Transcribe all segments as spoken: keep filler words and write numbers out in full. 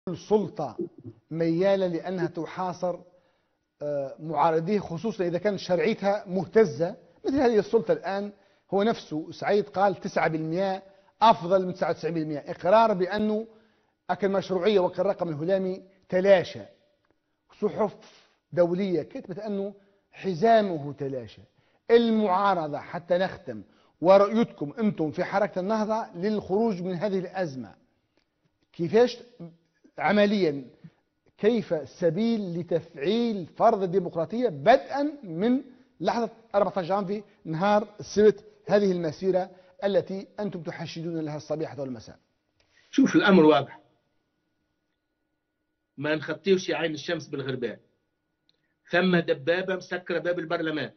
السلطة ميالة لأنها تحاصر معارضيه، خصوصا إذا كانت شرعيتها مهتزة مثل هذه السلطة الآن. هو نفسه سعيد قال تسعة بالمئة أفضل من تسعة وتسعين بالمئة، إقرار بأنه أكل مشروعية وكالرقم الهلامي تلاشى. صحف دولية كتبت أنه حزامه تلاشى. المعارضة حتى نختم، ورؤيتكم أنتم في حركة النهضة للخروج من هذه الأزمة كيفاش عمليا، كيف السبيل لتفعيل فرض الديمقراطية بدءا من لحظة أربعة عشر جانفي نهار السبت، هذه المسيرة التي أنتم تحشدون لها الصبيحة والمساء؟ شوف الأمر واضح، ما نخطيوش عين الشمس بالغربال. ثم دبابة مسكرة باب البرلمان،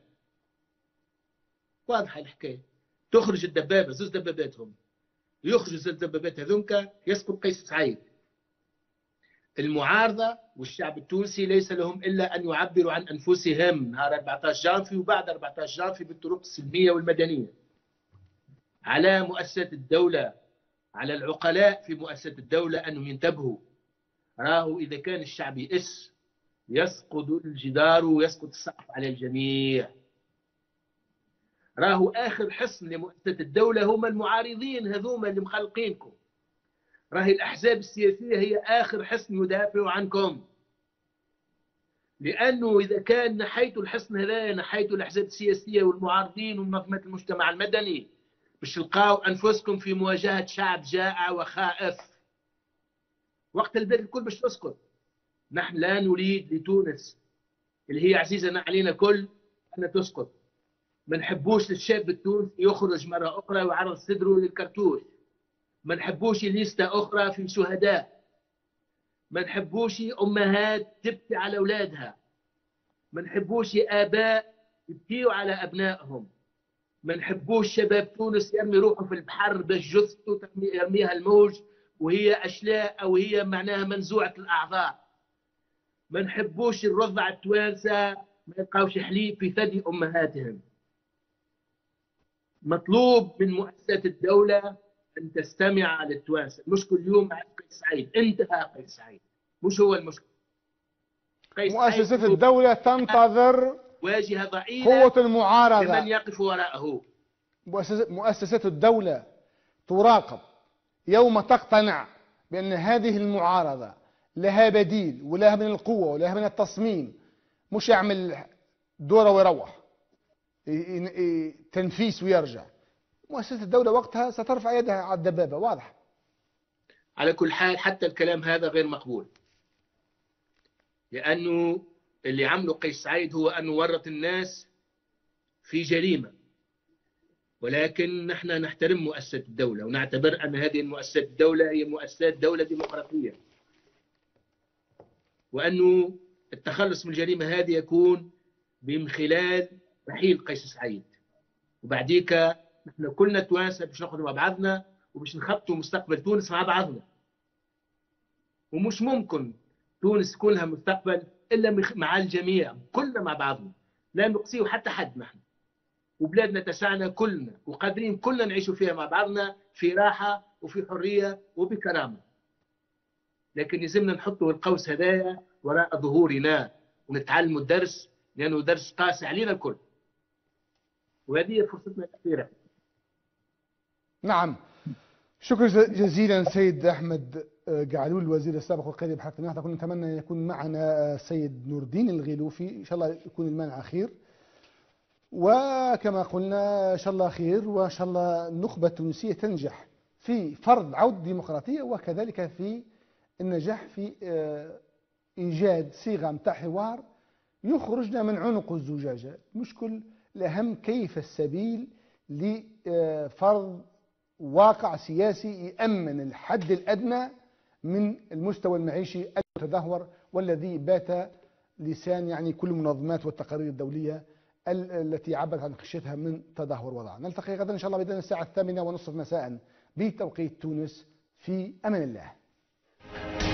واضحة الحكاية. تخرج الدبابة، زوز دبابات هم، يخرج زوز دبابات هذونك يسقط قيس سعيد. المعارضة والشعب التونسي ليس لهم إلا أن يعبروا عن أنفسهم نهار أربعة عشر جانفي وبعد أربعة عشر جانفي بالطرق السلمية والمدنية. على مؤسسة الدولة، على العقلاء في مؤسسة الدولة أنهم ينتبهوا. راهو إذا كان الشعب يئس يسقط الجدار ويسقط السقف على الجميع. راهو آخر حصن لمؤسسة الدولة هم المعارضين هذوما اللي مخلقينكم. راهي الأحزاب السياسية هي آخر حصن يدافع عنكم، لأنه إذا كان نحيتوا الحصن هذا، نحيتوا الأحزاب السياسية والمعارضين ومنظمات المجتمع المدني، باش تلقاو أنفسكم في مواجهة شعب جائع وخائف. وقت البلاد الكل باش تسقط. نحن لا نريد لتونس اللي هي عزيزة علينا كل أن تسقط. ما نحبوش للشاب التونسي يخرج مرة أخرى ويعرض صدره للكرتوش. ما نحبوش ليستة أخرى في شهداء. ما نحبوش أمهات تبكي على أولادها. ما نحبوش آباء يبكيوا على أبنائهم. ما نحبوش شباب تونس يرمي روحه في البحر باش جثته يرميها الموج وهي أشلاء أو هي معناها منزوعة الأعضاء. ما نحبوش الرضع التوانسة ما يلقاوش حليب في ثدي أمهاتهم. مطلوب من مؤسسات الدولة أن تستمع للتوانسة. المشكل اليوم مع قيس سعيد، انتهى قيس سعيد، مش هو المشكل. قيس مؤسسات الدولة تنتظر واجهة ضئيلة قوة المعارضة لمن يقف وراءه. مؤسسات الدولة تراقب. يوم تقتنع بأن هذه المعارضة لها بديل ولها من القوة ولها من التصميم، مش يعمل دورة ويروح تنفيس ويرجع، مؤسسة الدولة وقتها سترفع يدها على الدبابة. واضح. على كل حال حتى الكلام هذا غير مقبول، لأنه اللي عمله قيس سعيد هو أن ورط الناس في جريمة. ولكن نحن نحترم مؤسسة الدولة ونعتبر أن هذه المؤسسات الدولة هي مؤسسات دولة ديمقراطية، وأنه التخلص من الجريمة هذه يكون من خلال رحيل قيس سعيد. وبعديك نحن كلنا توانسة باش ناخذ مع بعضنا وباش نخططوا مستقبل تونس مع بعضنا. ومش ممكن تونس يكون لها مستقبل إلا مع الجميع، كلنا مع بعضنا، لا نقصيه حتى حد. نحن وبلادنا تسعنا كلنا وقادرين كلنا نعيشوا فيها مع بعضنا في راحة وفي حرية وبكرامة. لكن يلزمنا نحطوا القوس هدايا وراء ظهورنا ونتعلموا الدرس، لأنه درس قاسي علينا الكل، وهذه فرصتنا الأخيرة. نعم، شكرا جزيلا سيد أحمد قعلول الوزير السابق والقيادي بحركة النهضة. كنا نتمنى يكون معنا سيد نور الدين الغيلوفي، إن شاء الله يكون المانع خير، وكما قلنا إن شاء الله خير، وإن شاء الله النخبة التونسية تنجح في فرض عودة الديمقراطية، وكذلك في النجاح في إيجاد صيغة متاع حوار يخرجنا من عنق الزجاجة. المشكل الأهم كيف السبيل لفرض واقع سياسي يأمن الحد الأدنى من المستوى المعيشي المتدهور، والذي بات لسان يعني كل المنظمات والتقارير الدولية التي عبرت عن خشيتها من تدهور وضعها. نلتقي غدا إن شاء الله بداية الساعة الثامنة ونصف مساء بتوقيت تونس. في أمان الله.